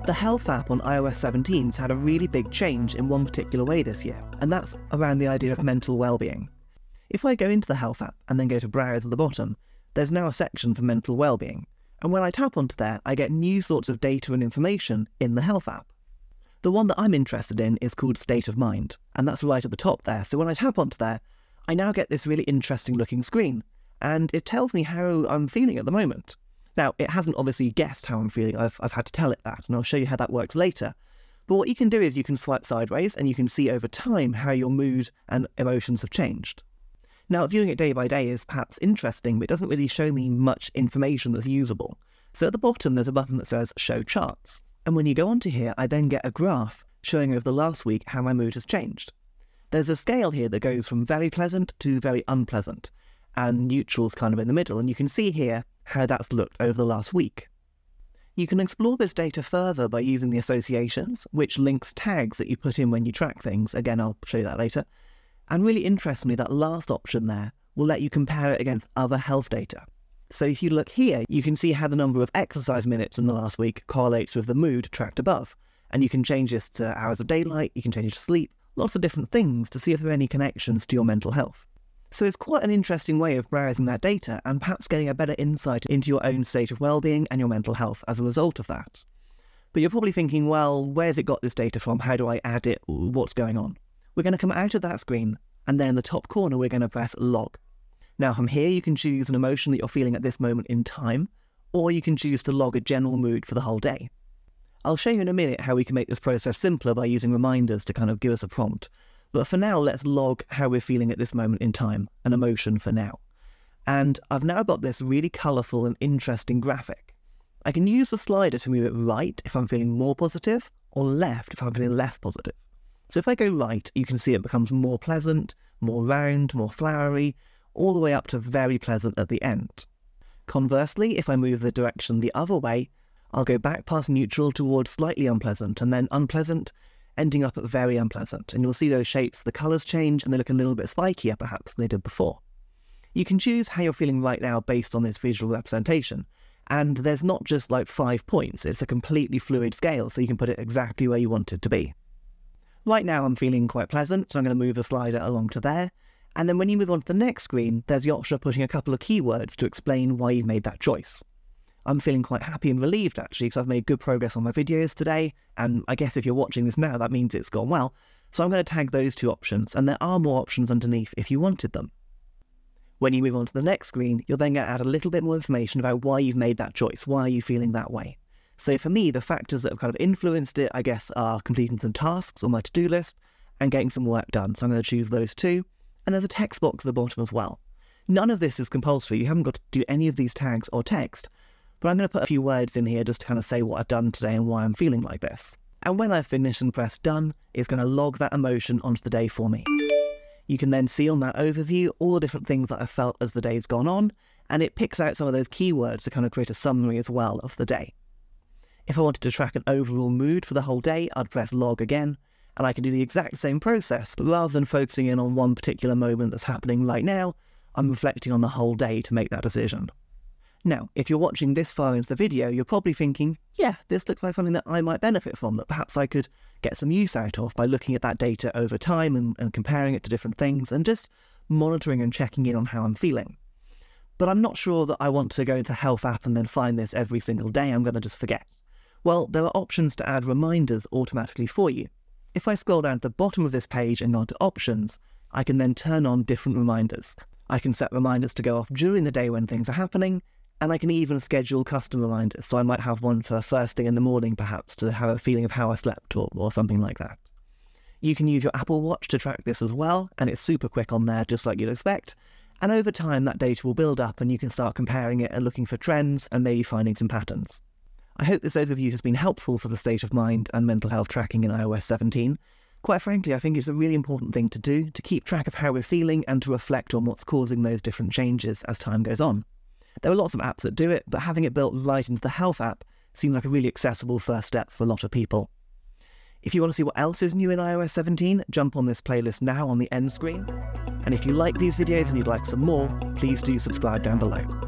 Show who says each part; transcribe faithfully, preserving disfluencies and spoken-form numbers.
Speaker 1: The Health app on i O S seventeen has had a really big change in one particular way this year, and that's around the idea of mental well-being. If I go into the Health app and then go to Browse at the bottom, there's now a section for mental well-being, and when I tap onto there, I get new sorts of data and information in the Health app. The one that I'm interested in is called State of Mind, and that's right at the top there, so when I tap onto there, I now get this really interesting looking screen, and it tells me how I'm feeling at the moment. Now, it hasn't obviously guessed how I'm feeling, I've, I've had to tell it that, and I'll show you how that works later. But what you can do is you can swipe sideways, and you can see over time how your mood and emotions have changed. Now, viewing it day by day is perhaps interesting, but it doesn't really show me much information that's usable. So at the bottom, there's a button that says Show Charts. And when you go onto here, I then get a graph showing over the last week how my mood has changed. There's a scale here that goes from very pleasant to very unpleasant, and neutral's kind of in the middle, and you can see here how that's looked over the last week. You can explore this data further by using the associations, which links tags that you put in when you track things. Again, I'll show you that later. And really interestingly, that last option there will let you compare it against other health data. So if you look here, you can see how the number of exercise minutes in the last week correlates with the mood tracked above. And you can change this to hours of daylight, you can change it to sleep, lots of different things to see if there are any connections to your mental health. So it's quite an interesting way of browsing that data and perhaps getting a better insight into your own state of well-being and your mental health as a result of that. But you're probably thinking, well, where's it got this data from? How do I add it? What's going on? We're going to come out of that screen, and then in the top corner we're going to press Log. Now from here you can choose an emotion that you're feeling at this moment in time, or you can choose to log a general mood for the whole day. I'll show you in a minute how we can make this process simpler by using reminders to kind of give us a prompt. But for now, let's log how we're feeling at this moment in time, an emotion for now. And I've now got this really colourful and interesting graphic. I can use the slider to move it right if I'm feeling more positive, or left if I'm feeling less positive. So if I go right, you can see it becomes more pleasant, more round, more flowery, all the way up to very pleasant at the end. Conversely, if I move the direction the other way, I'll go back past neutral towards slightly unpleasant, and then unpleasant, ending up at very unpleasant. And you'll see those shapes, the colours change, and they look a little bit spikier perhaps than they did before. You can choose how you're feeling right now based on this visual representation. And there's not just like five points, it's a completely fluid scale, so you can put it exactly where you want it to be. Right now I'm feeling quite pleasant, so I'm going to move the slider along to there. And then when you move on to the next screen, there's the option of putting a couple of keywords to explain why you've made that choice. I'm feeling quite happy and relieved actually, because I've made good progress on my videos today, and I guess if you're watching this now, that means it's gone well. So I'm going to tag those two options, and there are more options underneath if you wanted them. When you move on to the next screen, you're then going to add a little bit more information about why you've made that choice, why are you feeling that way. So for me, the factors that have kind of influenced it, I guess, are completing some tasks on my to-do list and getting some work done. So I'm going to choose those two, and there's a text box at the bottom as well. None of this is compulsory, you haven't got to do any of these tags or text, but I'm going to put a few words in here just to kind of say what I've done today and why I'm feeling like this. And when I've finished and pressed done, it's going to log that emotion onto the day for me. You can then see on that overview all the different things that I've felt as the day's gone on, and it picks out some of those keywords to kind of create a summary as well of the day. If I wanted to track an overall mood for the whole day, I'd press log again, and I can do the exact same process, but rather than focusing in on one particular moment that's happening right now, I'm reflecting on the whole day to make that decision. Now, if you're watching this far into the video, you're probably thinking, yeah, this looks like something that I might benefit from, that perhaps I could get some use out of by looking at that data over time and, and comparing it to different things and just monitoring and checking in on how I'm feeling. But I'm not sure that I want to go into the Health app and then find this every single day. I'm going to just forget. Well, there are options to add reminders automatically for you. If I scroll down to the bottom of this page and go into Options, I can then turn on different reminders. I can set reminders to go off during the day when things are happening, and I can even schedule custom reminders, so I might have one for first thing in the morning perhaps to have a feeling of how I slept or, or something like that. You can use your Apple Watch to track this as well, and it's super quick on there just like you'd expect, and over time that data will build up and you can start comparing it and looking for trends and maybe finding some patterns. I hope this overview has been helpful for the state of mind and mental health tracking in i O S seventeen. Quite frankly, I think it's a really important thing to do, to keep track of how we're feeling and to reflect on what's causing those different changes as time goes on. There are lots of apps that do it, but having it built right into the Health app seems like a really accessible first step for a lot of people. If you want to see what else is new in i O S seventeen, jump on this playlist now on the end screen. And if you like these videos and you'd like some more, please do subscribe down below.